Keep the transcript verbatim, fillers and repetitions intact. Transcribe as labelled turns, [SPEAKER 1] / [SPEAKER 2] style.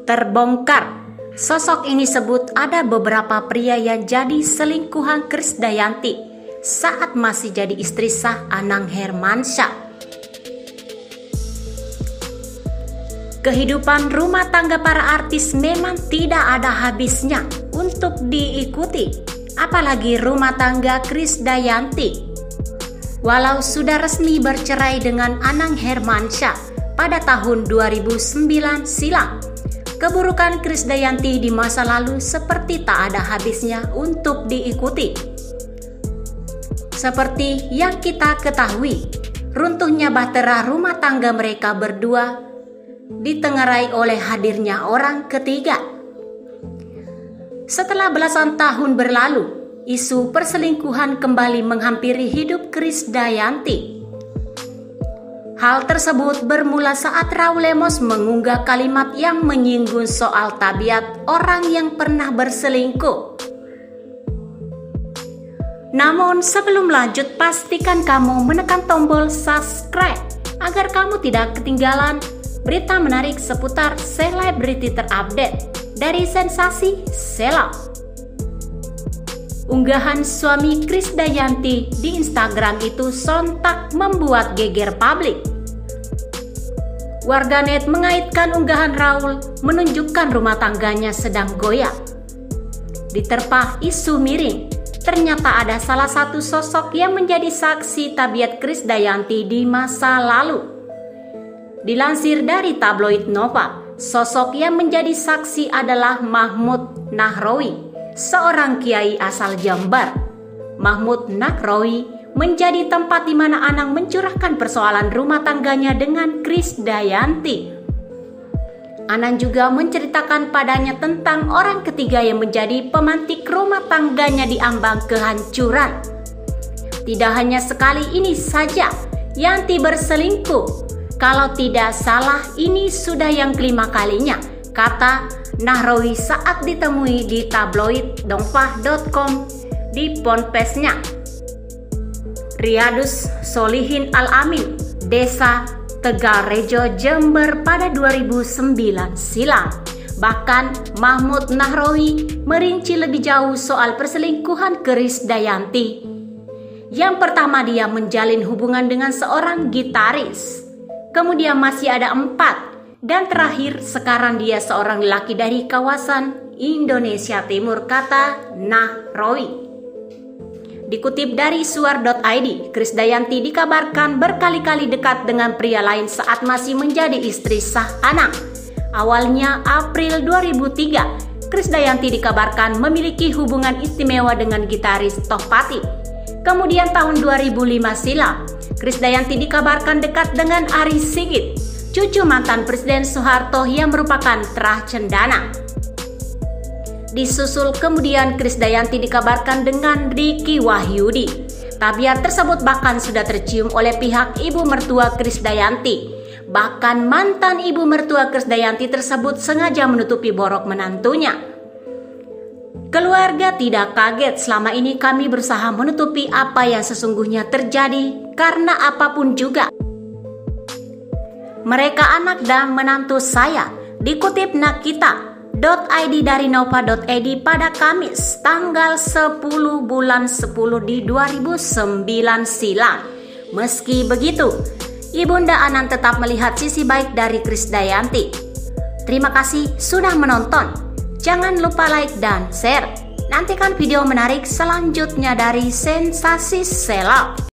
[SPEAKER 1] Terbongkar. Sosok ini sebut ada beberapa pria yang jadi selingkuhan Krisdayanti saat masih jadi istri sah Anang Hermansyah. Kehidupan rumah tangga para artis memang tidak ada habisnya untuk diikuti, apalagi rumah tangga Krisdayanti. Walau sudah resmi bercerai dengan Anang Hermansyah pada tahun dua ribu sembilan silam, keburukan Krisdayanti di masa lalu seperti tak ada habisnya untuk diikuti. Seperti yang kita ketahui, runtuhnya bahtera rumah tangga mereka berdua ditengarai oleh hadirnya orang ketiga. Setelah belasan tahun berlalu, isu perselingkuhan kembali menghampiri hidup Krisdayanti. Hal tersebut bermula saat Raul Lemos mengunggah kalimat yang menyinggung soal tabiat orang yang pernah berselingkuh. Namun sebelum lanjut, pastikan kamu menekan tombol subscribe agar kamu tidak ketinggalan berita menarik seputar selebriti terupdate dari Sensasi Seleb. Unggahan suami Krisdayanti di Instagram itu sontak membuat geger publik. Warganet mengaitkan unggahan Raul menunjukkan rumah tangganya sedang goyah. Diterpa isu miring, ternyata ada salah satu sosok yang menjadi saksi tabiat Krisdayanti di masa lalu. Dilansir dari tabloid Nova, sosok yang menjadi saksi adalah Mahmud Nahrawi, seorang kiai asal Jember. Mahmud Nahrawi menjadi tempat di mana Anang mencurahkan persoalan rumah tangganya dengan Krisdayanti. Anang juga menceritakan padanya tentang orang ketiga yang menjadi pemantik rumah tangganya di ambang kehancuran. Tidak hanya sekali ini saja Yanti berselingkuh. Kalau tidak salah ini sudah yang kelima kalinya, kata Nahrawi saat ditemui di tabloid dongfah dot com di ponpesnya. Riyadus Solihin Al-Amin, Desa Tegalrejo, Jember pada dua ribu sembilan silam. Bahkan Mahmud Nahrawi merinci lebih jauh soal perselingkuhan Krisdayanti. Yang pertama, dia menjalin hubungan dengan seorang gitaris. Kemudian masih ada empat, dan terakhir sekarang dia seorang lelaki dari kawasan Indonesia Timur, kata Nahrawi. Dikutip dari suar dot i d, Krisdayanti dikabarkan berkali-kali dekat dengan pria lain saat masih menjadi istri sah Anang. Awalnya April dua ribu tiga, Krisdayanti dikabarkan memiliki hubungan istimewa dengan gitaris Tohpati. Kemudian tahun dua ribu lima silam, Krisdayanti dikabarkan dekat dengan Ari Sigit, cucu mantan Presiden Soeharto yang merupakan terah cendana. Disusul kemudian Krisdayanti dikabarkan dengan Ricky Wahyudi. Tabiat tersebut bahkan sudah tercium oleh pihak ibu mertua Krisdayanti. Bahkan mantan ibu mertua Krisdayanti tersebut sengaja menutupi borok menantunya. Keluarga tidak kaget, selama ini kami berusaha menutupi apa yang sesungguhnya terjadi karena apapun juga mereka anak dan menantu saya, dikutip Nakita .id dari nova dot i d pada Kamis tanggal sepuluh bulan sepuluh di dua ribu sembilan silam. Meski begitu, Ibunda Anang tetap melihat sisi baik dari Krisdayanti. Terima kasih sudah menonton. Jangan lupa like dan share. Nantikan video menarik selanjutnya dari Sensasi Seleb.